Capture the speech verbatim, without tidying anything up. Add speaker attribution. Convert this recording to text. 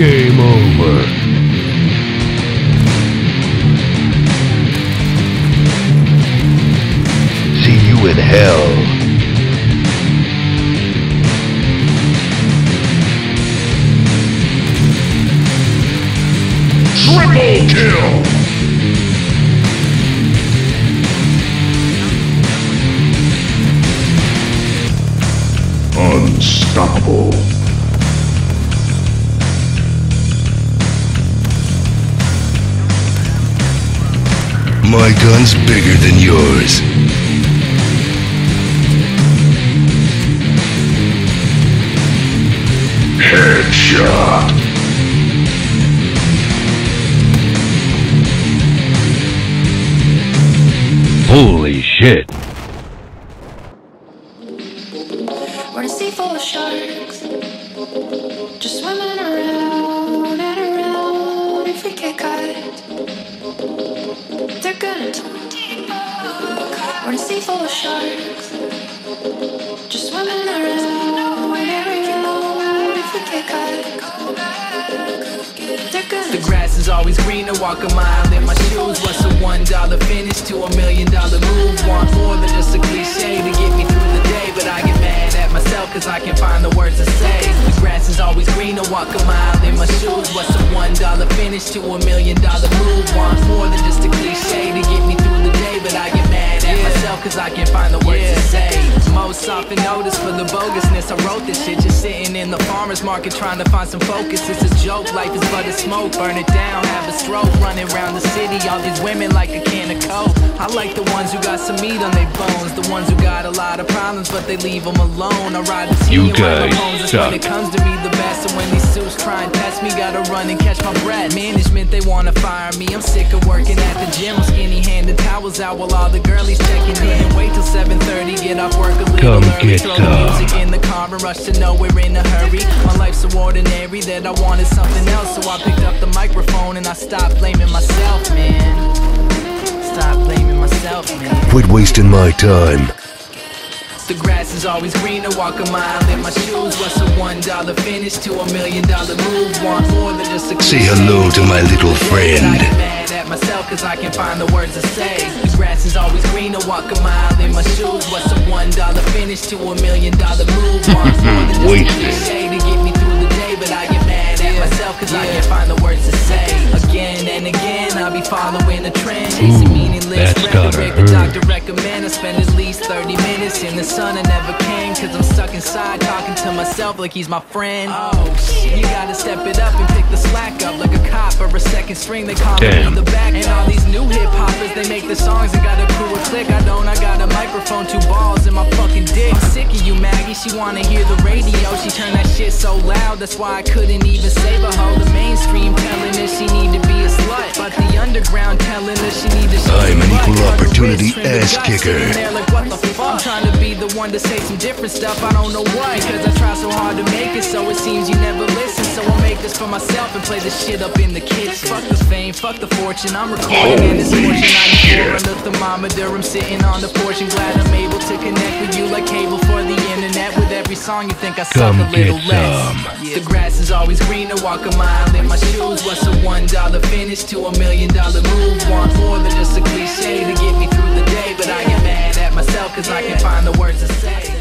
Speaker 1: Game over. See you in hell. Triple kill! Unstoppable. My gun's bigger than yours. Headshot. Holy shit.
Speaker 2: We're a sea full of sharks, just swimming around and around. If we get caught, they're gonna talk. We're a sea full of sharks, just swimming around and around. If we get caught, they're gonna.
Speaker 3: The grass is always greener, walk a mile in my shoes. What's a one dollar finish to a million dollar move? Want more than just a cliche to get me through the day, but I get mad at myself cause I can't find the words to say. The grass is always greener, walk a mile in my shoes. What's a one dollar finish to a million dollar move? Want more than just a cliche to get me through the day, but I get mad at myself cause I can't find the words to say. Most often notice for the bogusness, I wrote this shit just sitting in the farmer's market trying to find some focus. It's a joke, life is but a smoke, burn it down, have a stroke, running around the city, all these women like a can of coke. I like the ones who got some meat on their bones, the ones who got a lot of problems but they leave them alone. I ride the team
Speaker 1: You guys suck.
Speaker 3: when it comes to me the best, and when these suits try and test me, gotta run and catch my breath. Management, they wanna fire me, I'm sick of working at the gym. I'm skinny handing towels out while all the girlies checking in. Wait till seven thirty, get off work a little
Speaker 1: Come
Speaker 3: early,
Speaker 1: get
Speaker 3: throw
Speaker 1: some.
Speaker 3: the music in the car and rush to nowhere in a hurry. My life's so ordinary that I wanted something else, so I picked up the microphone and I stopped blaming myself, man. Stop blaming myself, man.
Speaker 1: Quit wasting my time.
Speaker 3: The grass is always greener, walk a mile in my shoes. What's a one dollar finish to a million dollar move? Want more than just a
Speaker 1: Say hello to my little friend.
Speaker 3: I get mad at myself cause I can't find the words to say. The grass is always greener, walk a mile in my shoes. What's a one dollar finish to a million dollar move? Want more than just a cliche to get me through the day, but I get mad at myself cause I can't find the words to say. Again and again I'll be following a trend, chasing meaningless
Speaker 1: that's gotta
Speaker 3: rhetoric. The
Speaker 1: hurt.
Speaker 3: doctor recommend I spend at least thirty minutes in the sun. I never can cause I'm stuck inside talking to myself like he's my friend. Oh shit, you gotta step it up and pick the slack up like a cop or a second string. They call
Speaker 1: Damn.
Speaker 3: me the back. And all these new hip hoppers, they make the songs and got a crew of click. I don't, I got a microphone, two balls in my fucking dick. I'm sick of you, Maggie, she wanna hear the radio. She turned that shit so loud, that's why I couldn't even save her. Hoe the mainstream telling her she need to be a slut, but the underground telling her she need to show
Speaker 1: I'm
Speaker 3: some
Speaker 1: an
Speaker 3: butt.
Speaker 1: equal
Speaker 3: Cut her
Speaker 1: opportunity
Speaker 3: wrist, trim the
Speaker 1: ass
Speaker 3: guts,
Speaker 1: kicker.
Speaker 3: sitting there like, what the fuck? I'm trying to be the one to say some different stuff, I don't know what, because I try so hard to make it, so it seems you never listen. So I'll make this for myself and play this shit up in the kitchen. Fuck the fame, fuck the fortune, I'm recording and it's fortune ninety-four on the thermometer. I'm sitting on the porch and glad I'm able to connect with you like cable for the internet. With every song you think I suck
Speaker 1: Come
Speaker 3: a little
Speaker 1: get
Speaker 3: less.
Speaker 1: some.
Speaker 3: The grass is always greener, walk a mile in my shoes. What's a one dollar finish to a million dollar move? Want more than just a cliche to get me through the day, but I get mad at myself cause I can't find the words to say.